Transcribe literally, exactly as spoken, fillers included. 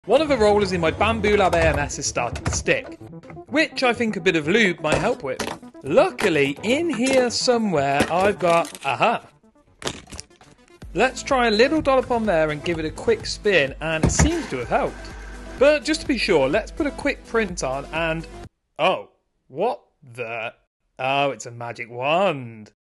One of the rollers in my Bambu Lab A M S has started to stick, which I think a bit of lube might help with. Luckily, in here somewhere I've got, aha! Let's try a little dollop on there and give it a quick spin, and it seems to have helped. But just to be sure, let's put a quick print on and... oh, what the... oh, it's a magic wand.